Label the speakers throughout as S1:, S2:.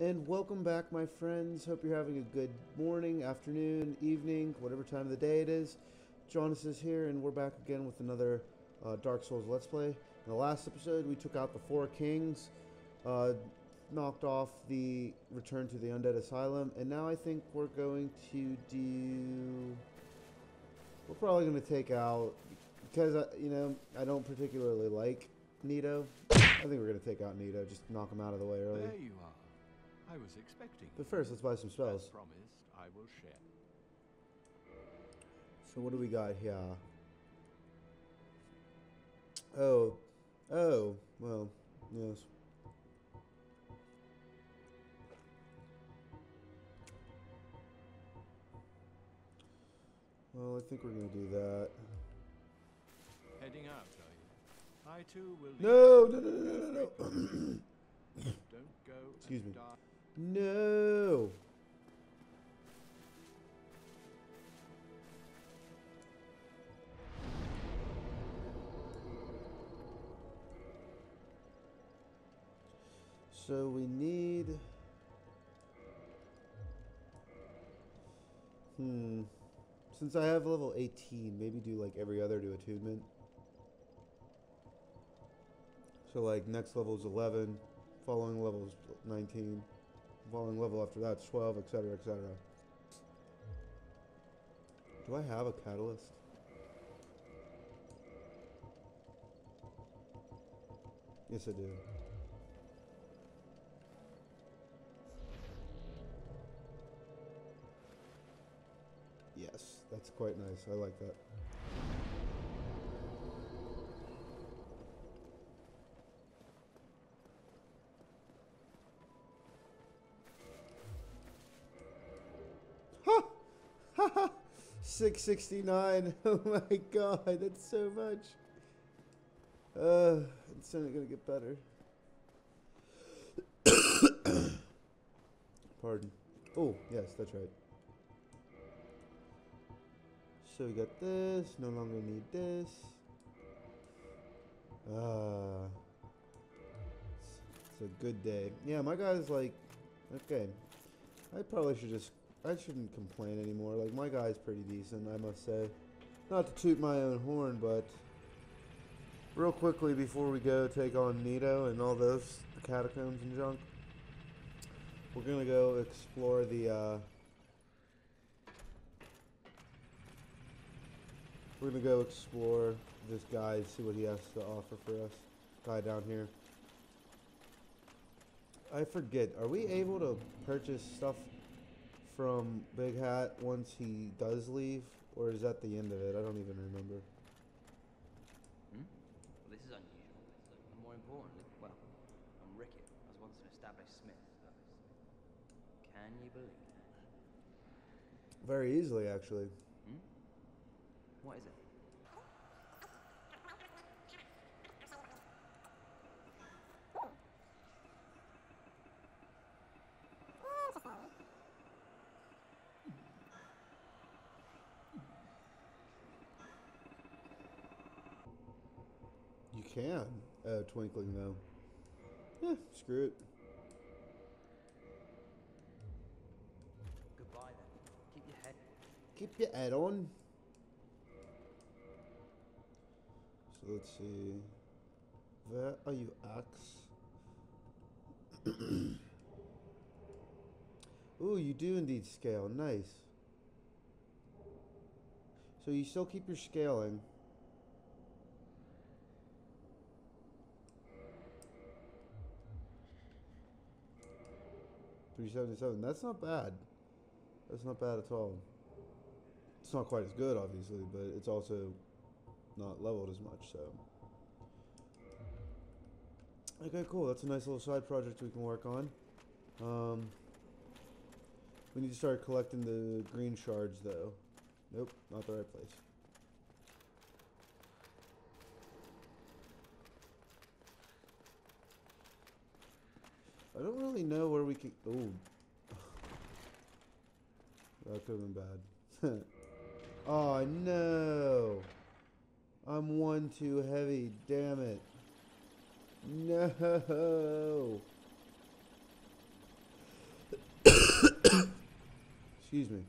S1: And welcome back, my friends. Hope you're having a good morning, afternoon, evening, whatever time of the day it is. Jonas is here, and we're back again with another Dark Souls Let's Play. In the last episode, we took out the Four Kings, uh, knocked off the Return to the Undead Asylum, and now I think we're going to do... We're probably going to take out, because, I don't particularly like Nito. I think we're going to take out Nito, just knock him out of the way early.
S2: There you are. I was expecting.
S1: But first, let's buy some spells.
S2: As promised, I will share.
S1: So what do we got here? Oh, well, yes. Well, I think we're gonna do that.
S2: Heading out, are you? I too will.
S1: No.
S2: Don't go.
S1: Excuse me.
S2: Die.
S1: No. So we need... Since I have level 18, maybe do like every other to attunement. So like next level is 11, following level is 19, following level after that's 12, etc., etc. Do I have a catalyst? Yes, I do. Yes, that's quite nice. I like that. Ha! Ha ha! 669. Oh my god, that's so much. It's only gonna get better. Pardon. Oh, yes, that's right. So we got this, no longer need this. It's a good day. Yeah, my guy's like, okay. I shouldn't complain anymore. Like, my guy's pretty decent, I must say. Not to toot my own horn, but real quickly before we go take on Nito and all those catacombs and junk, we're gonna go explore the, we're gonna go explore this guy, see what he has to offer for us. Guy down here. I forget, are we able to purchase stuff from Big Hat once he does leave? Or is that the end of it? I don't even remember.
S3: Well, this is unusual. And more importantly, well, I'm Rickett. I was once an established smith. Can you believe that?
S1: Very easily, actually.
S3: What is it?
S1: You can. Twinkling, though. Yeah, screw it.
S3: Goodbye then. Keep your head.
S1: Keep your head on. So let's see. Where are you, Axe? Ooh, you do indeed scale. Nice. So you still keep your scaling. $377. That's not bad. That's not bad at all. It's not quite as good, obviously, but it's also not leveled as much, so. Okay, cool. That's a nice little side project we can work on. We need to start collecting the green shards, though. Nope, not the right place. I don't really know where we can... Ooh. That could have been bad. Oh, no. I'm one too heavy. Damn it. No. Excuse me.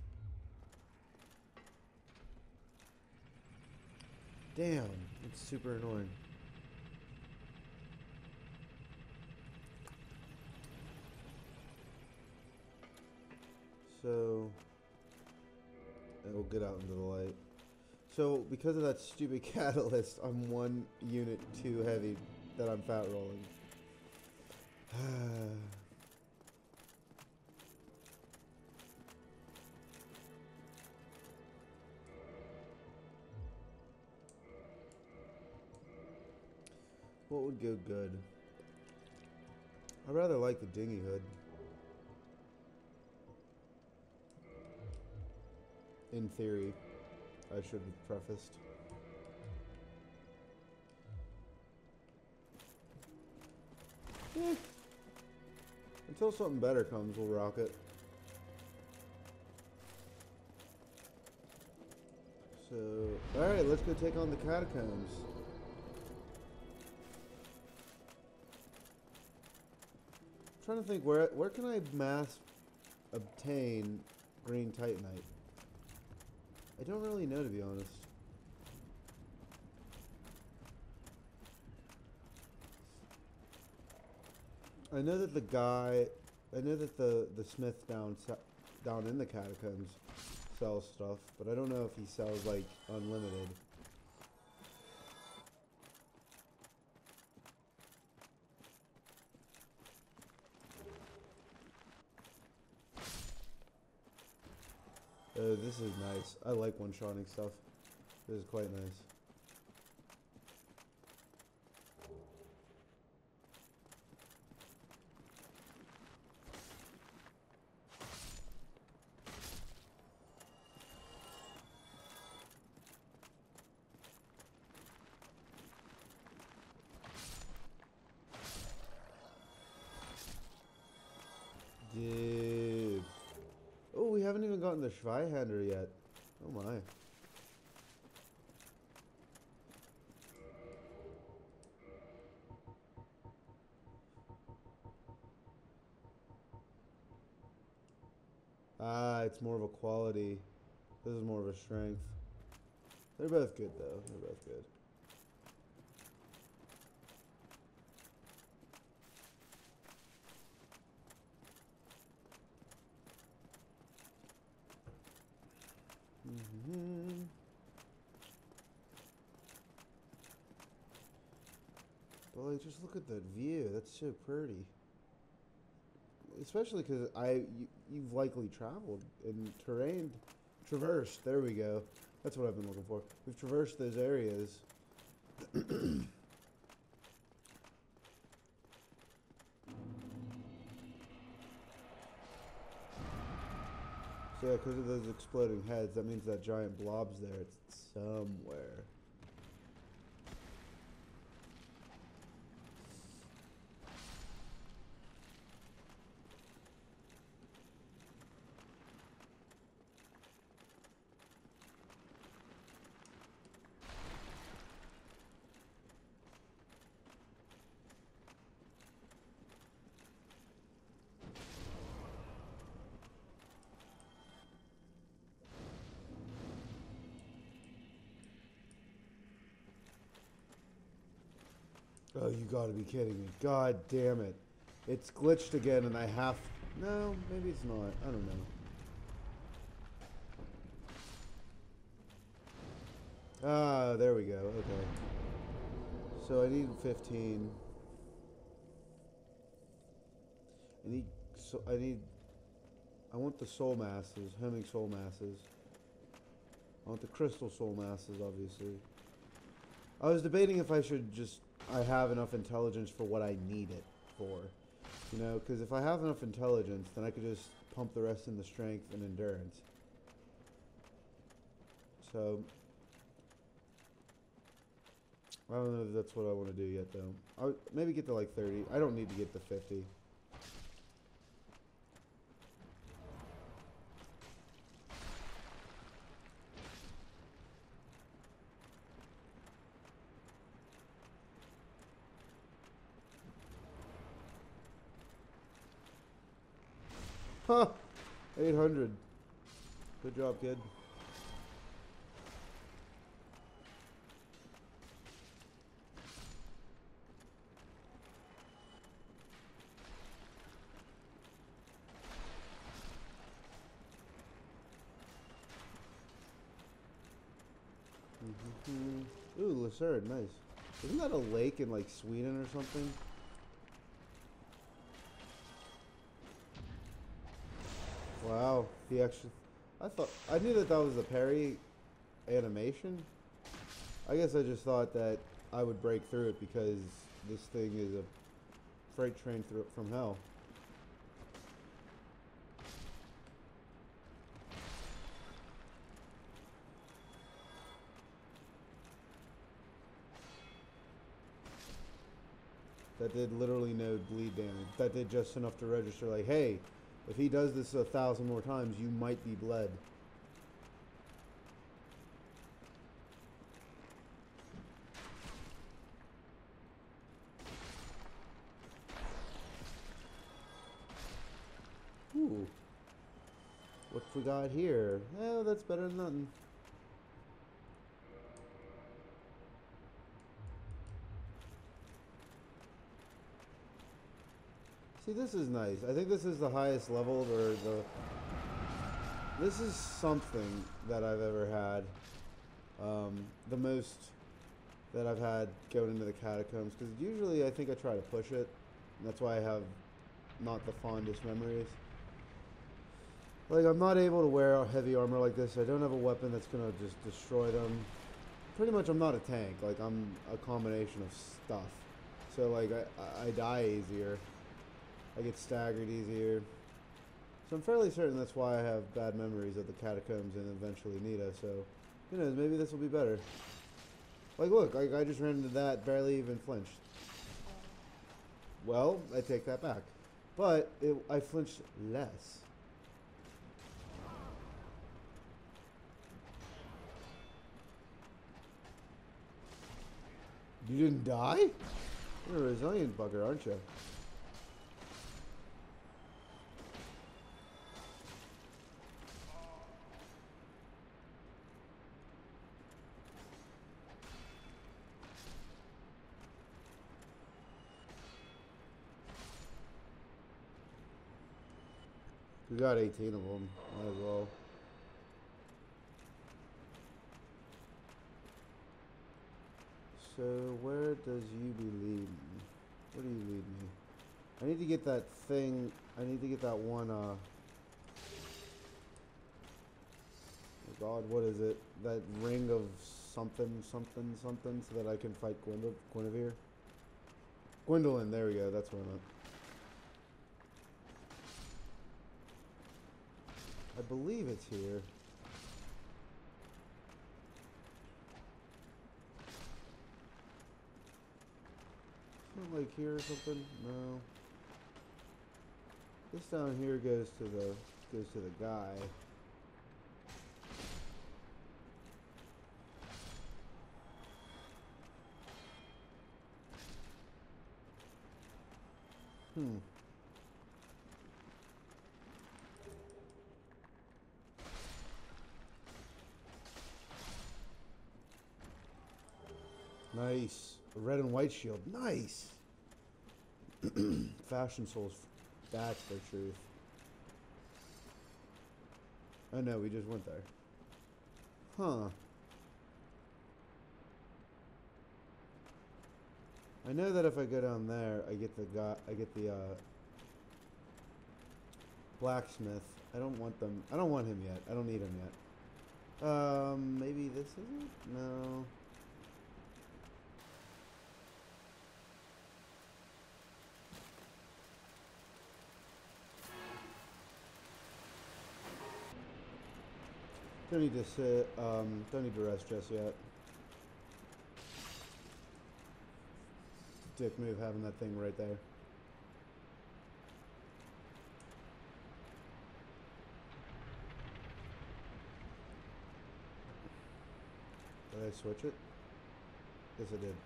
S1: Damn, it's super annoying. So, and we'll get out into the light. So, because of that stupid catalyst, I'm 1 unit too heavy that I'm fat rolling. What would go good? I rather like the dinghy hood. In theory, I should have prefaced. Eh. Until something better comes, we'll rock it. So, alright, let's go take on the catacombs. I'm trying to think, where can I mass obtain green titanite? I don't really know, to be honest. I know that the smith down in the catacombs sells stuff, but I don't know if he sells like unlimited. Oh, this is nice. I like one-shotting stuff. This is quite nice. Dude. Oh, we haven't even gotten the Schweihander yet. Oh my. Ah, it's more of a quality. This is more of a strength. They're both good though. They're both good. But like, just look at that view. That's so pretty. Especially because you've likely traveled and traversed. There we go. That's what I've been looking for. We've traversed those areas. So yeah, because of those exploding heads, that means that giant blob's there. It's somewhere. Oh, you gotta be kidding me. God damn it. It's glitched again and I have... No, maybe it's not. I don't know. Ah, there we go. Okay. So I need 15. I want the soul masses, homing soul masses. I want the crystal soul masses, obviously. I was debating if I should just... I have enough intelligence for what I need it for. You know, because if I have enough intelligence, then I could just pump the rest in the strength and endurance. So... I don't know if that's what I want to do yet, though. I'll maybe get to like 30. I don't need to get to 50. Huh. 800. Good job, kid. Ooh, Lucerne, nice. Isn't that a lake in like Sweden or something? Wow, he actually. I knew that was a parry animation. I guess I just thought that I would break through it because this thing is a freight train from hell. That did literally no bleed damage. That did just enough to register like, hey, if he does this 1,000 more times, you might be bled. Ooh. What we got here? Oh, that's better than nothing. See, this is nice. I think this is the highest level, or this is something that I've ever had. The most that I've had going into the catacombs, because usually I think I try to push it, and that's why I have not the fondest memories. Like, I'm not able to wear heavy armor like this. I don't have a weapon that's gonna just destroy them. Pretty much, I'm not a tank. Like, I'm a combination of stuff. So, like, I die easier. I get staggered easier. So I'm fairly certain that's why I have bad memories of the catacombs and eventually Nita. So, who knows, maybe this will be better. Like, look, I just ran into that, barely even flinched. Well, I take that back. But I flinched less. You didn't die? You're a resilient bugger, aren't you? We got 18 of them. Might as well. So where does you lead me? Where do you lead me? I need to get that thing. I need to get that one. Oh God, what is it? That ring of something, something, something, so that I can fight Guinevere. Gwendolyn. There we go. That's what I meant. I believe it's here. Not like here or something? No. This down here goes to the guy. Nice. A red and white shield. Nice. Fashion Souls. That's the truth. Oh no, we just went there. Huh. I know that if I go down there, I get the blacksmith. I don't want them. I don't want him yet. I don't need him yet. Maybe this isn't? No. Don't need to sit, don't need to rest just yet. Dick move having that thing right there. Did I switch it? Yes, I did.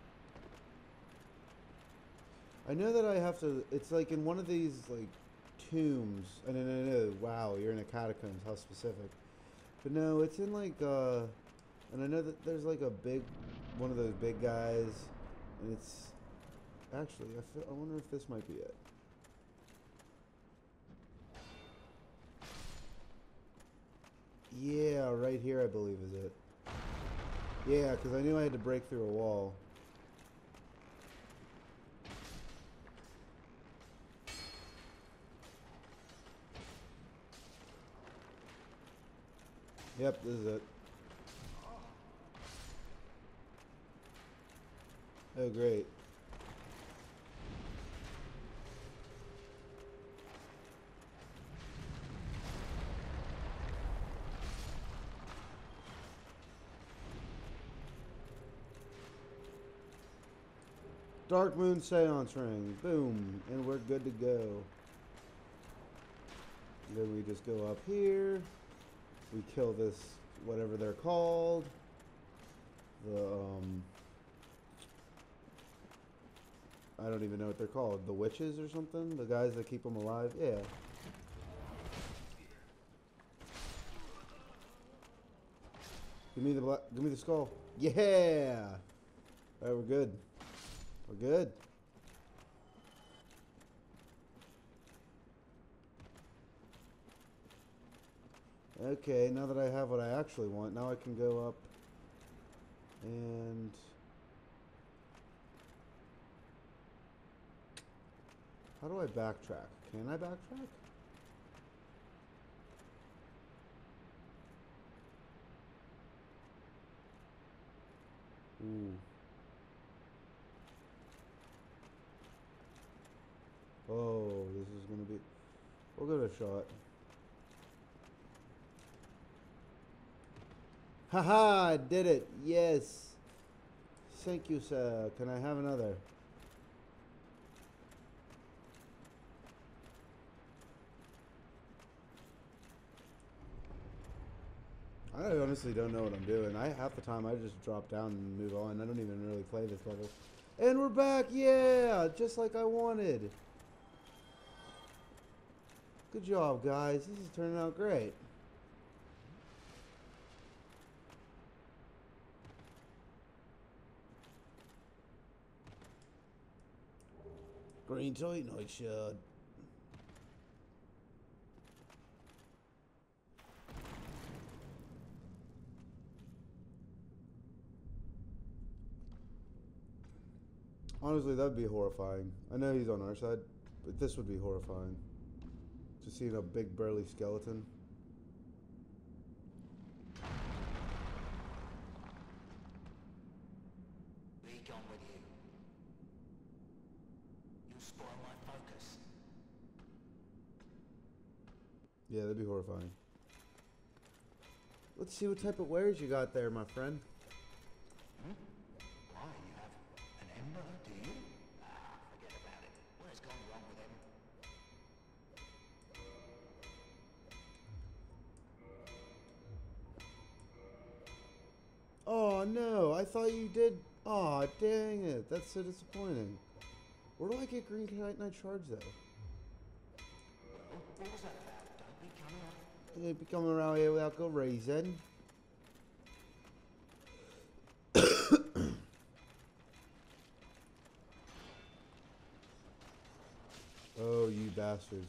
S1: I know that I have to, it's like in one of these, like, tombs. Oh, no, no, no. Wow, you're in a catacombs. How specific. But no, it's in like, and I know that there's like a big, one of those big guys, and it's, actually, I wonder if this might be it. Yeah, right here I believe is it. Yeah, because I knew I had to break through a wall. Yep, this is it. Oh, great. Dark Moon Seance Ring. Boom. And we're good to go. Then we just go up here. We kill this, whatever they're called. The, I don't even know what they're called. The witches or something? The guys that keep them alive? Yeah. Give me the skull. Yeah! Alright, we're good. We're good. Okay, now that I have what I actually want, now I can go up and how do I backtrack? Can I backtrack? Ooh. Oh, this is gonna be... We'll give it a shot. Haha, I did it. Yes. Thank you, sir. Can I have another? I honestly don't know what I'm doing. Half the time I just drop down and move on. I don't even really play this level. And we're back. Yeah, just like I wanted. Good job, guys. This is turning out great. Green Titanite shard. Honestly, that'd be horrifying. I know he's on our side, but this would be horrifying. Just seeing a big burly skeleton.
S4: Be gone with you. You spoil my focus.
S1: Yeah, that'd be horrifying. Let's see what type of wares you got there, my friend.
S4: Why, you have an ember, do you? Ah, forget about it. What has gone wrong with him?
S1: Oh no, I thought you did. Oh dang it, that's so disappointing. Where do I get green Titanite shards though?
S4: Well, what was that about? Don't be coming up.
S1: You'd be coming around here without good reason. Oh, you bastards.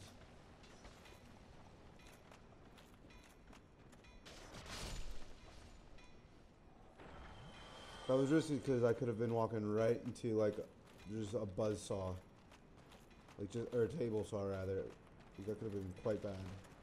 S1: That was risky because I could have been walking right into like just a buzzsaw. Like just, or a table saw rather. That could have been quite bad.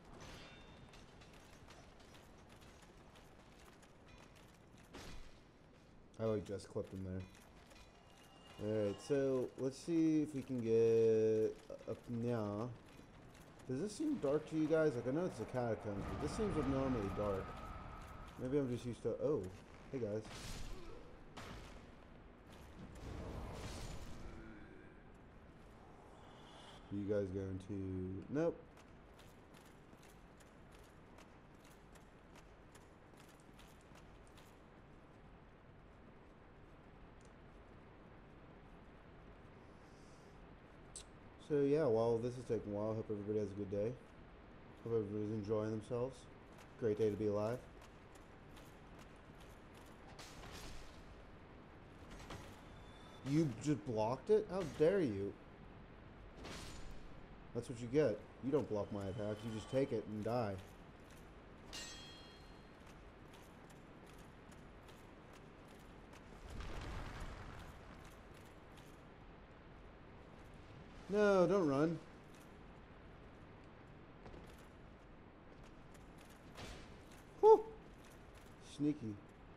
S1: I like just clipped him there. Alright, so let's see if we can get up now. Does this seem dark to you guys? Like I know it's a catacombs, but this seems abnormally dark. Maybe I'm just used to. Oh, hey guys. Are you guys going to? Nope. So yeah, while this is taking a while, I hope everybody has a good day. Hope everybody's enjoying themselves. Great day to be alive. You just blocked it? How dare you? That's what you get. You don't block my attacks, you just take it and die. No, don't run. Whew. Sneaky.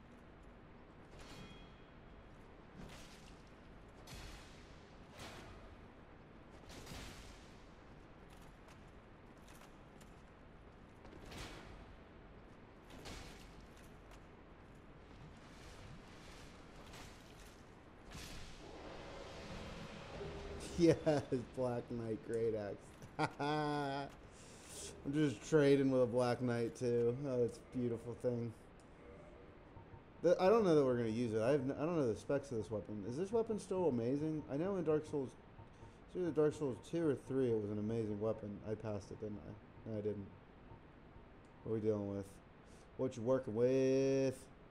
S1: Yes, Black Knight, great axe. I'm just trading with a Black Knight too. Oh, that's a beautiful thing. I don't know that we're gonna use it. I don't know the specs of this weapon. Is this weapon still amazing? I know in Dark Souls, it's either Dark Souls 2 or 3, it was an amazing weapon. I passed it, didn't I? No, I didn't. What are we dealing with? What you working with?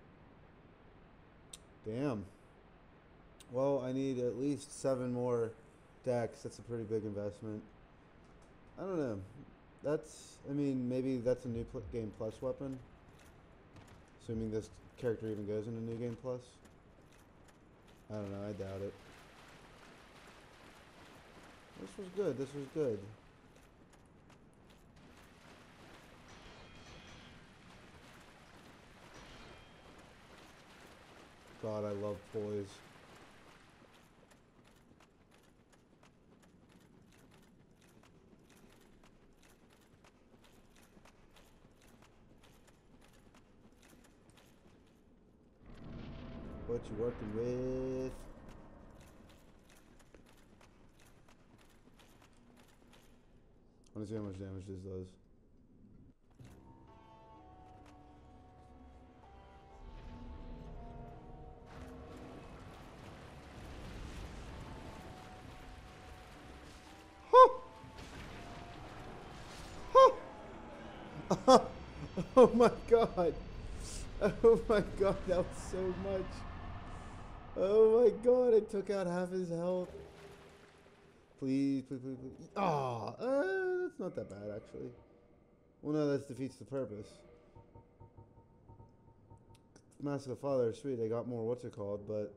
S1: Damn. Well, I need at least 7 more decks. That's a pretty big investment. I don't know. That's, I mean, maybe that's a new game plus weapon. Assuming this character even goes into New Game Plus. I don't know, I doubt it. This was good, this was good. God, I love poise. What you working with? I want to see how much damage this does. Oh my god. Oh my god, that was so much. Oh my god, I took out half his health. Please, please, please, please. Ah, that's not that bad actually. Well, no, that defeats the purpose. Mask of the Father, sweet. I got more. What's it called? But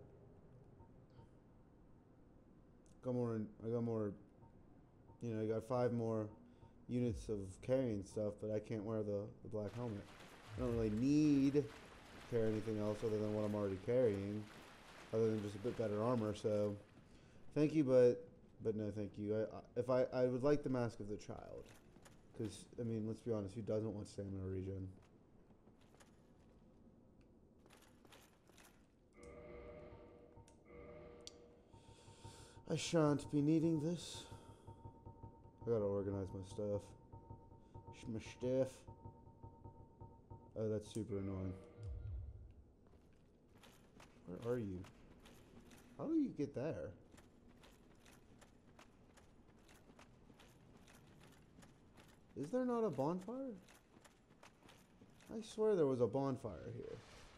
S1: I got more. You know, I got 5 more units of carrying stuff, but I can't wear the black helmet. I don't really need to carry anything else other than what I'm already carrying, other than just a bit better armor. So, thank you, but no, thank you. I would like the Mask of the Child, because I mean, let's be honest, who doesn't want stamina regen? I shan't be needing this. I gotta organize my stuff. My stuff. Oh, that's super annoying. Where are you? How do you get there? Is there not a bonfire? I swear there was a bonfire here.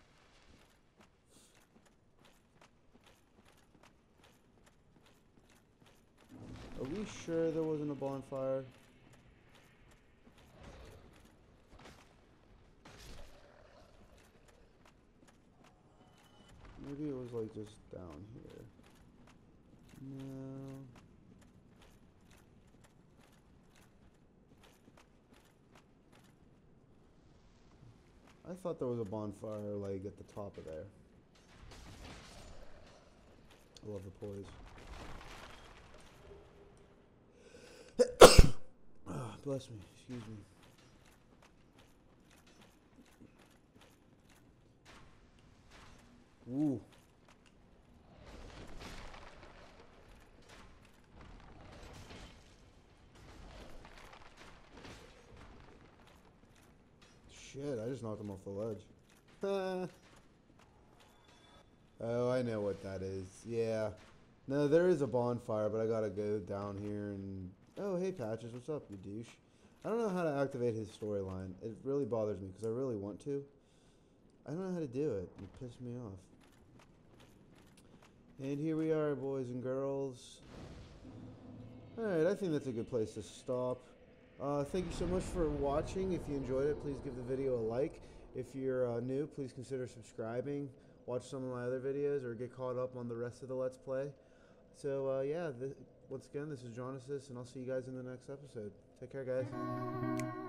S1: Are we sure there wasn't a bonfire? Maybe it was like just down here. No. I thought there was a bonfire like at the top of there. I love the poise. Bless me, excuse me. Ooh. Shit, I just knocked him off the ledge. Oh, I know what that is. Yeah. No, there is a bonfire, but I gotta go down here and... Oh, hey, Patches, what's up, you douche? I don't know how to activate his storyline. It really bothers me, because I really want to. I don't know how to do it. It pissed me off. And here we are, boys and girls. Alright, I think that's a good place to stop. Thank you so much for watching. If you enjoyed it, please give the video a like. If you're new, please consider subscribing. Watch some of my other videos or get caught up on the rest of the Let's Play. So, yeah, once again, this is Jonasis, and I'll see you guys in the next episode. Take care, guys.